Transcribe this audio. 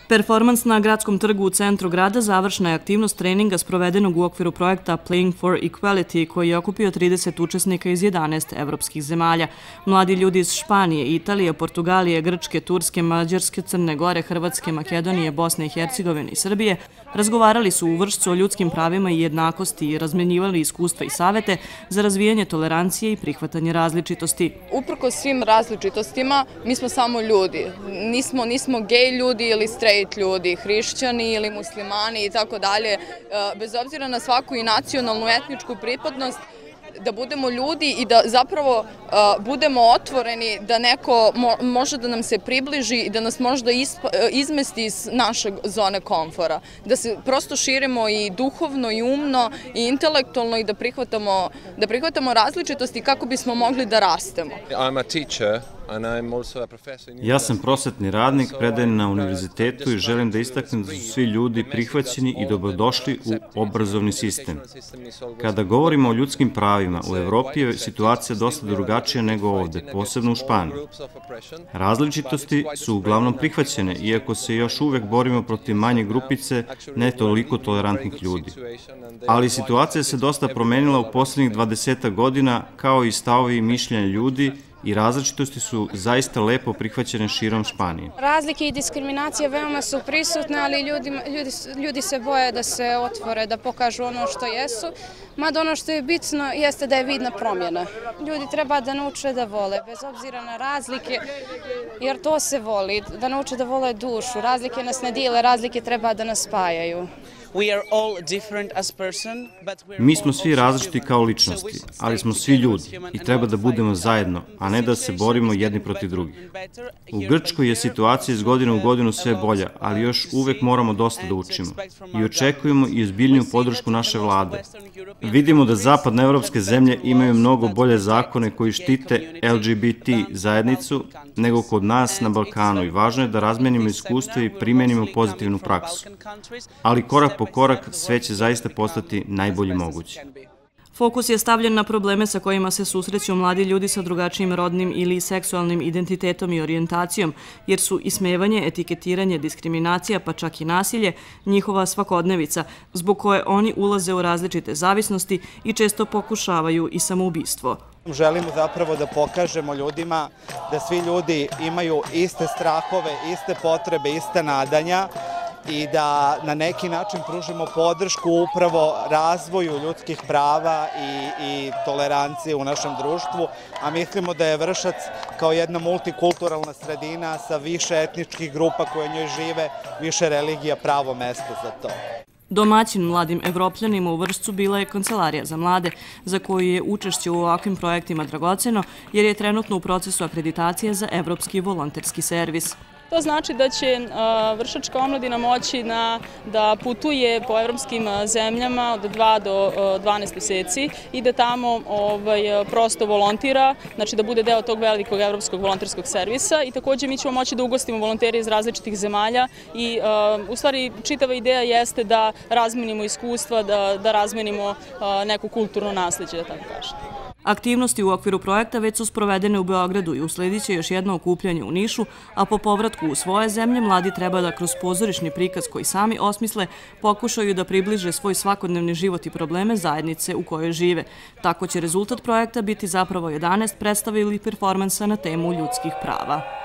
Performans na Gradskom trgu u centru grada završna je aktivnost treninga sprovedenog u okviru projekta Playing for Equality, koji je okupio 30 učesnika iz 11 evropskih zemalja. Mladi ljudi iz Španije, Italije, Portugalije, Grčke, Turske, Mađarske, Crne Gore, Hrvatske, Makedonije, Bosne i Hercegovine i Srbije razgovarali su u Vršcu o ljudskim pravima i jednakosti i razmenjivali iskustva i savete za razvijanje tolerancije i prihvatanje različitosti. Uprkos svim različitostima, mi smo samo ljudi. Nismo gej ljudi ili straight ljudi, hrišćani ili muslimani i tako dalje. Bez obzira na svaku i nacionalnu, etničku pripadnost, da budemo ljudi i da zapravo budemo otvoreni, da neko može da nam se približi i da nas možda izmesti iz naše zone komfora. Da se prosto širimo i duhovno i umno i intelektualno i da prihvatamo različitosti kako bismo mogli da rastemo. Ja sam prosvetni radnik, predajem na univerzitetu i želim da istaknem da su svi ljudi prihvaćeni i dobrodošli u obrazovni sistem. Kada govorimo o ljudskim pravima, u Evropi je situacija dosta drugačija nego ovde, posebno u Španiji. Različitosti su uglavnom prihvaćene, iako se još uvek borimo protiv manje grupice ne toliko tolerantnih ljudi. Ali situacija se dosta promenila u poslednjih 20 godina, kao i stavovi i mišljenja ljudi, i različitosti su zaista lepo prihvaćene širom Španije. Razlike i diskriminacije veoma su prisutne, ali ljudi se boje da se otvore, da pokažu ono što jesu. Mada ono što je bitno jeste da je vidna promjena. Ljudi treba da nauče da vole, bez obzira na razlike, jer to se voli, da nauče da vole dušu. Razlike nas ne dijele, razlike treba da nas spajaju. Mi smo svi različiti kao ličnosti, ali smo svi ljudi i treba da budemo zajedno, a ne da se borimo jedni protiv drugih. U Grčkoj je situacija iz godine u godinu sve bolja, ali još uvek moramo dosta da učimo i očekujemo i ozbiljniju podršku naše vlade. Vidimo da zapadne evropske zemlje imaju mnogo bolje zakone koji štite LGBT zajednicu nego kod nas na Balkanu i važno je da razmenimo iskustva i primenimo pozitivnu praksu. Ali korak po korak sve će zaista postati najbolji moguće. Fokus je stavljen na probleme sa kojima se susreću mladi ljudi sa drugačijim rodnim ili seksualnim identitetom i orijentacijom, jer su ismevanje, etiketiranje, diskriminacija, pa čak i nasilje, njihova svakodnevica, zbog koje oni ulaze u različite zavisnosti i često pokušavaju i samoubistvo. Želimo zapravo da pokažemo ljudima da svi ljudi imaju iste strahove, iste potrebe, iste nadanja, i da na neki način pružimo podršku upravo razvoju ljudskih prava i tolerancije u našem društvu, a mislimo da je Vršac kao jedna multikulturalna sredina sa više etničkih grupa koje u njoj žive, više religija, pravo mesto za to. Domaćin mladim Evropljanima u Vršcu bila je Kancelarija za mlade, za koju je učešće u ovakvim projektima dragoceno, jer je trenutno u procesu akreditacije za Evropski volonterski servis. To znači da će vršačka omladina moći da putuje po evropskim zemljama od 2 do 12 meseci i da tamo prosto volontira, znači da bude deo tog velikog evropskog volonterskog servisa i također mi ćemo moći da ugostimo volontere iz različitih zemalja i u stvari čitava ideja jeste da razmenimo iskustva, da razmenimo neku kulturno nasleđe, da tako kažem. Aktivnosti u okviru projekta već su sprovedene u Beogradu i usledit će još jedno okupljanje u Nišu, a po povratku u svoje zemlje mladi treba da kroz pozorišni prikaz koji sami osmisle pokušaju da približe svoj svakodnevni život i probleme zajednice u kojoj žive. Tako će rezultat projekta biti zapravo 11 predstava ili performansa na temu ljudskih prava.